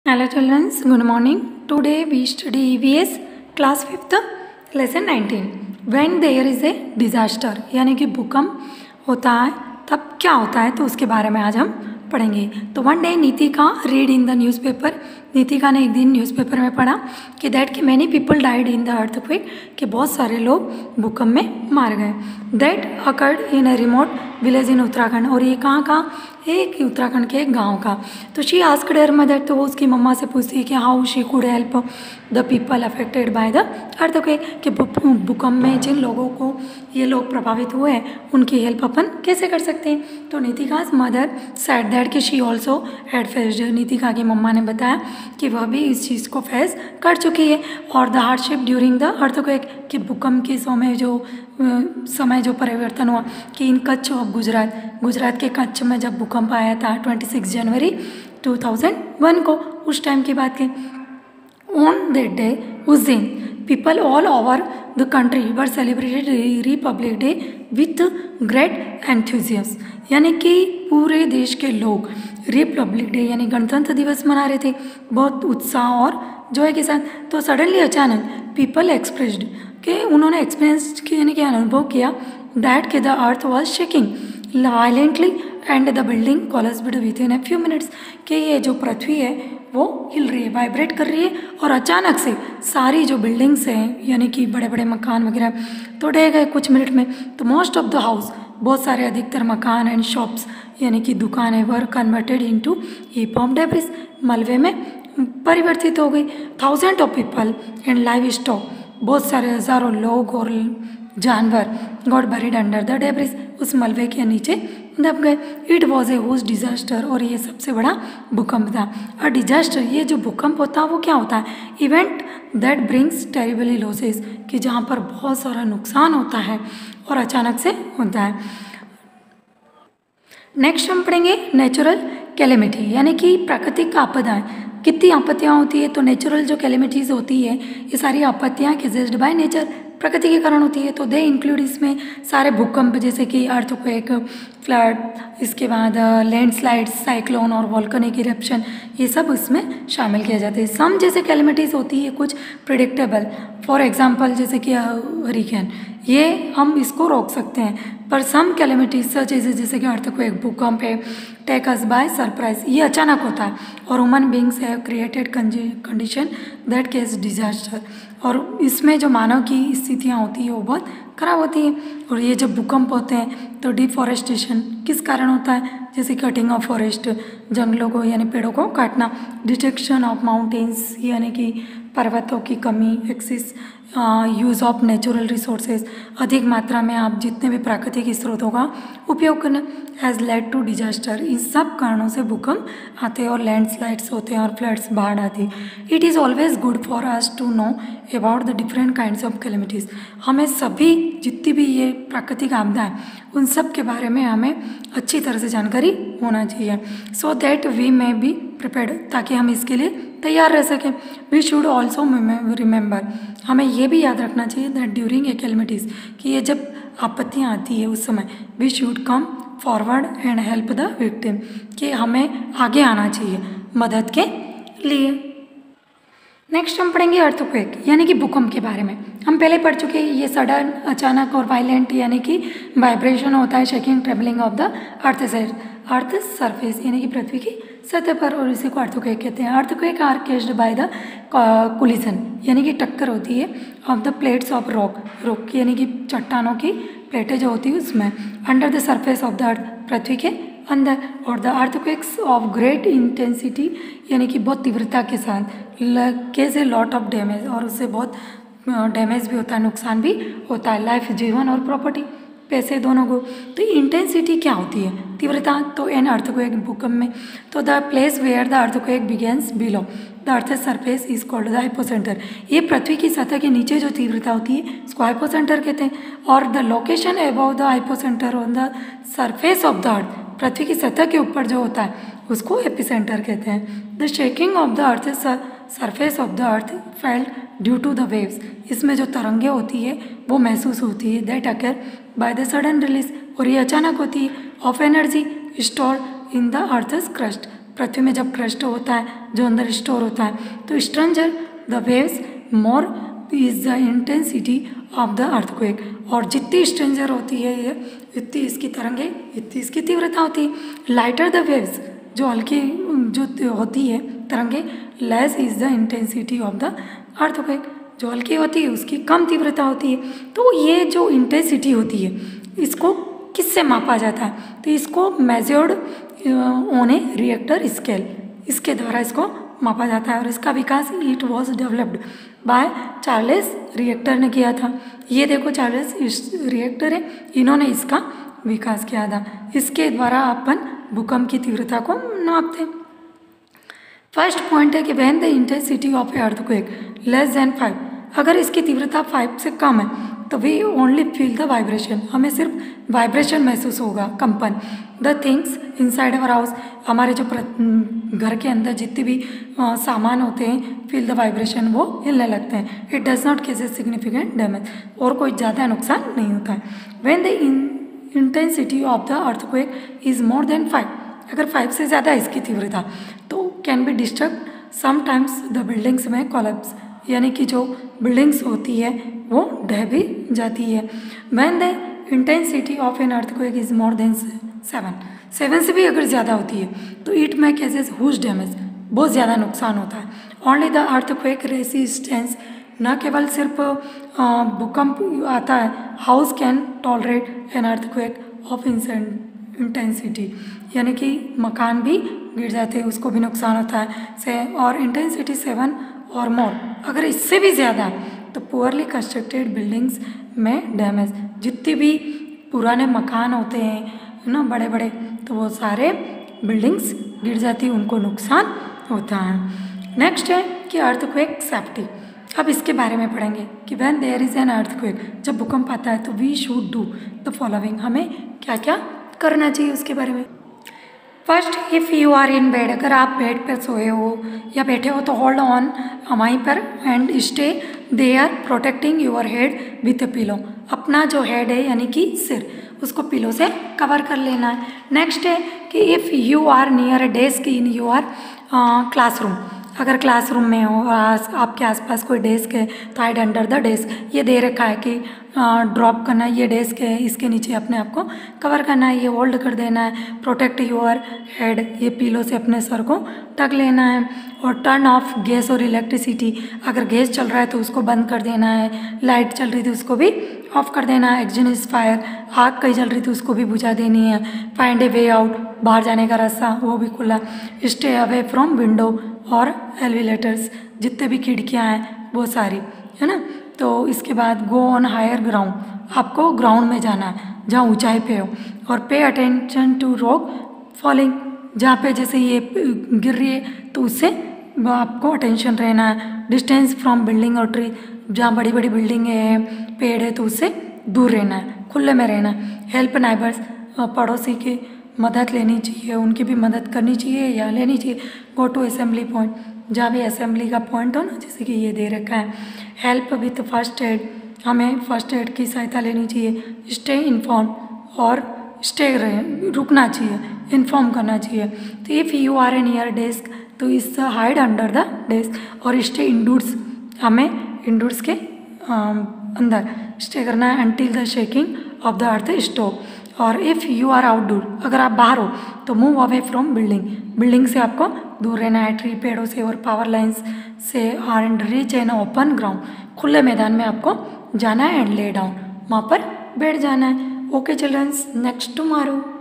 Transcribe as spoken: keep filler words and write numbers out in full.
Hello children, good morning. Today we study E V S class fifth lesson nineteen. When there is a disaster यानी कि भूकंप होता है तब क्या होता है तो उसके बारे में आज हम पढ़ेंगे. तो one day Nitika read in the newspaper. Nitika ने एक दिन न्यूज़पेपर में पढ़ा कि दैट कि many people died in the earthquake, कि बहुत सारे लोग भूकंप में मार गए. That occurred in a remote village in Uttarakhand. और ये कहाँ का? एक उत्तराखंड के एक गांव का. तो शी आस्क्ड हर मदर, तो वो उसकी मम्मा से पूछती है कि how she could help the people affected by the earthquake, कि भूकंप में जिन लोगों को ये लोग प्रभावित हुए हैं उनकी हेल्प अपन कैसे कर सकते हैं. तो नीतिकाज मदर सेड दैट कि she also had faced. Nitika की मम्मा ने बताया कि वह भी इस चीज़ को फेस कर चुकी है. और the hardship during the earthquake, कि भूकंप के समय जो समय जो परिवर्तन हुआ कि इन कच्छ ऑफ गुजरात गुजरात के कच्छ में जब भूकंप आया था छब्बीस जनवरी दो हज़ार एक को, उस टाइम की बात की. ऑन दैट डे, उस दिन people all over the country were celebrated Republic Day with great enthusiasm. यानी कि पूरे देश के लोग रिपब्लिक डे यानी गणतंत्र दिवस मना रहे थे बहुत उत्साह और जॉय के साथ. तो सडनली अचानक पीपल एक्सप्रेस्ड, कि उन्होंने एक्सपीरियंस किया यानी कि अनुभव किया दैट कि the earth was shaking violently and the building collapsed within a few minutes, कि ये जो पृथ्वी है वो हिल रही है, वाइब्रेट कर रही है और अचानक से सारी जो बिल्डिंग्स हैं यानी कि बड़े बड़े मकान वगैरह तो ढह गए कुछ मिनट में. तो मोस्ट ऑफ द हाउस, बहुत सारे अधिकतर मकान एंड शॉप्स यानी कि दुकानें were converted into heap of debris, मलबे में परिवर्तित हो गई. Thousand of people and livestock, बहुत सारे हज़ारों लोग और जानवर got buried under the debris, उस मलबे के नीचे दब गए. It was a huge disaster, और ये सबसे बड़ा भूकंप था. और डिजास्टर, ये जो भूकंप होता है वो क्या होता है? Event that brings terribly losses, कि जहाँ पर बहुत सारा नुकसान होता है और अचानक से होता है. नेक्स्ट हम पढ़ेंगे नेचुरल कैलेमिटी, यानी कि प्राकृतिक आपदाएं. कितनी आपत्तियाँ होती है? तो नेचुरल जो कैलेमिटीज़ होती है ये सारी आपत्तियाँ केजेस्ड बाय नेचर, प्रकृति के कारण होती है. तो दे इंक्लूड इसमें सारे भूकंप जैसे कि अर्थक्वेक, फ्लड, इसके बाद लैंडस्लाइड्स, साइक्लोन और वॉल्केनिक इरप्शन, ये सब इसमें शामिल किया जाते हैं. सम जैसे कैलेमिटीज़ होती है कुछ प्रिडिक्टेबल, फॉर एग्जांपल जैसे कि हरिकेन, ये हम इसको रोक सकते हैं. पर सम कैलेमिटीज सच इज जैसे कि अर्थक्वेक, भूकंप है, टेक अस बाय सरप्राइज, ये अचानक होता है. और human beings have created condition that cause disaster, और इसमें जो मानव की स्थितियाँ होती है वो बहुत खराब होती है. और ये जब भूकंप होते हैं तो डिफॉरेस्टेशन किस कारण होता है? जैसे कटिंग ऑफ फॉरेस्ट, जंगलों को यानी पेड़ों को काटना, डिस्ट्रक्शन ऑफ माउंटेन्स यानी कि पर्वतों की कमी, excess use of natural resources, अधिक मात्रा में आप जितने भी प्राकृतिक स्रोतों का उपयोग करना, हैज़ लेड टू डिजास्टर. इन सब कारणों से भूकंप आते हैं और लैंडस्लाइड्स होते हैं और फ्लड्स बाढ़ आती है. It is always good for us to know about the different kinds of calamities. हमें सभी जितनी भी ये प्राकृतिक आपदाएं उन सब के बारे में हमें अच्छी तरह से जानकारी होना चाहिए, so that we may be prepared, ताकि हम इसके लिए तैयार रह सकें. वी शुड ऑल्सो रिमेंबर, हमें ये भी याद रखना चाहिए दैट ड्यूरिंग ए कैलेमिटीज़, कि ये जब आपत्तियाँ आती है उस समय we should come forward and help the victim, कि हमें आगे आना चाहिए मदद के लिए. नेक्स्ट हम पढ़ेंगे अर्थक्वेक यानी कि भूकंप के बारे में. हम पहले पढ़ चुके हैं, ये सडन, अचानक और वायलेंट यानी कि वाइब्रेशन होता है, shaking, trembling of the earth side earth surface यानी कि पृथ्वी की सतह पर, और इसी को अर्थक्वेक कहते हैं. Earthquake are caused by the collision यानी कि टक्कर होती है of the plates of rock rock यानी कि चट्टानों की प्लेटें जो होती है उसमें, under the surface of the earth, पृथ्वी के अंदर. और the earthquakes of great intensity यानी कि बहुत तीव्रता के साथ, cause a lot of damage, और उससे बहुत डैमेज भी होता है, नुकसान भी होता है, लाइफ, जीवन और प्रॉपर्टी, पैसे दोनों को. तो इंटेंसिटी क्या होती है? तीव्रता. तो एन अर्थक्वेक, भूकंप में, तो the place where the earthquake begins below the earth surface is called the hypocentre. ये पृथ्वी की सतह के नीचे जो तीव्रता होती है उसको हाइपोसेंटर कहते हैं. और the location above the hypocentre on the surface of the earth, पृथ्वी की सतह के ऊपर जो होता है उसको एपिसेंटर कहते हैं. The shaking of the earth surface of the earth felt due to the waves, इसमें जो तरंगे होती है वो महसूस होती है, that occur by the sudden release, और ये अचानक होती है, of energy store in the earth's crust, पृथ्वी में जब क्रस्ट होता है जो अंदर स्टोर होता है, तो stronger the waves more is the intensity of the earthquake, और जितनी स्ट्रेंजर होती है ये इतनी इसकी तरंगे, इतनी इसकी तीव्रता होती है। लाइटर द वेव्स, जो हल्की जो होती है तरंगे, less is the intensity of the earthquake, जो हल्की होती है उसकी कम तीव्रता होती है। तो ये जो इंटेंसिटी होती है इसको किससे मापा जाता है? तो इसको measured on a Richter scale, इसके द्वारा इसको मापा जाता है। और इसका विकास it was developed by Charles Richter ने किया था। ये देखो चार्ल्स रिएक्टर है, इन्होंने इसका विकास किया था। इसके द्वारा अपन भूकंप की तीव्रता को नापते हैं। फर्स्ट पॉइंट है कि when the intensity of a earthquake less than five, अगर इसकी तीव्रता फाइव से कम है तो we only feel the vibration, हमें सिर्फ वाइब्रेशन महसूस होगा, कंपन। The things inside our house, हमारे जो घर के अंदर जितने भी आ, सामान होते हैं, फील द वाइब्रेशन, वो हिलने लगते हैं। It does not cause a significant damage, और कोई ज़्यादा नुकसान नहीं होता है। When the intensity of the earthquake is more than five, अगर फाइव से ज़्यादा इसकी तीव्रता, तो can be disturb sometimes the buildings में कोलैप्स, यानी कि जो बिल्डिंग्स होती है वो ढह भी जाती है। When the intensity of an earthquake is more than seven, seven से भी अगर ज़्यादा होती है तो इट में केसेस हुज डैमेज, बहुत ज़्यादा नुकसान होता है। ओनली द अर्थक्वेक रेसिस्टेंस, न केवल सिर्फ भूकंप आता है, house can tolerate an earthquake of intensity, यानी कि मकान भी गिर जाते हैं, उसको भी नुकसान होता है से। और इंटेंसिटी सेवन और मोर, अगर इससे भी ज़्यादा तो पुअरली कंस्ट्रक्टेड बिल्डिंग्स में डैमेज, जितने भी पुराने मकान होते हैं ना बड़े बड़े, तो वो सारे बिल्डिंग्स गिर जाती है, उनको नुकसान होता है। नेक्स्ट है कि अर्थक्वेक सेफ्टी, अब इसके बारे में पढ़ेंगे कि when there is an earthquake, जब भूकंप आता है तो we should do the following, हमें क्या क्या करना चाहिए उसके बारे में। First, if you are in bed, अगर आप बेड पर सोए हो या बैठे हो तो होल्ड ऑन वहीं पर and stay there protecting your head with a pillow, अपना जो हेड है यानी कि सिर, उसको पिलो से कवर कर लेना है। नेक्स्ट है कि if you are near a desk in your classroom, अगर क्लासरूम में हो और आपके आसपास कोई डेस्क है तो हाइड अंडर द डेस्क, ये दे रखा है कि ड्रॉप करना है, ये डेस्क है, इसके नीचे अपने आप को कवर करना है, ये होल्ड कर देना है। प्रोटेक्ट योर हेड, ये पीलो से अपने सर को ढक लेना है। और टर्न ऑफ गैस और इलेक्ट्रिसिटी, अगर गैस चल रहा है तो उसको बंद कर देना है, लाइट चल रही थी उसको भी ऑफ कर देना है। एक्सटिंग्विश फायर, आग कहीं जल रही थी उसको भी बुझा देनी है। फाइंड ए वे आउट, बाहर जाने का रास्ता वो भी खुला। स्टे अवे फ्रॉम विंडो और एलिवेटर्स, जितने भी खिड़कियाँ हैं वो सारी, है ना। तो इसके बाद गो ऑन हायर ग्राउंड, आपको ग्राउंड में जाना है जहाँ ऊंचाई पे हो। और pay attention to rock falling, जहाँ पे जैसे ये गिर रही है तो उससे आपको अटेंशन रहना है। डिस्टेंस फ्रॉम बिल्डिंग और ट्री, जहाँ बड़ी बड़ी बिल्डिंग है, पेड़ है, तो उससे दूर रहना है, खुले में रहना है। हेल्प नाइबर्स, पड़ोसी की मदद लेनी चाहिए, उनकी भी मदद करनी चाहिए या लेनी चाहिए। गो टू असेंबली पॉइंट, जहाँ भी असेंबली का पॉइंट हो ना, जैसे कि ये दे रखा है। हेल्प विथ फर्स्ट एड, हमें फर्स्ट एड की सहायता लेनी चाहिए। स्टे इन्फॉर्म, और स्टे रहे रुकना चाहिए, इन्फॉर्म करना चाहिए। तो if you are a near desk तो इस हाइड अंडर द डेस्क। और स्टे इंडोर्स, हमें इंडोर्स के अंदर स्टे करना है until the shaking of the earth stop. और इफ़ यू आर आउटडोर, अगर आप बाहर हो तो move away from building, building से आपको दूर रहना है। ट्री, पेड़ों से और पावर लाइन्स से। Or and reach an open ground, खुले मैदान में आपको जाना है। एंड ले डाउन, वहाँ पर बैठ जाना है। Okay childrens, next tomorrow.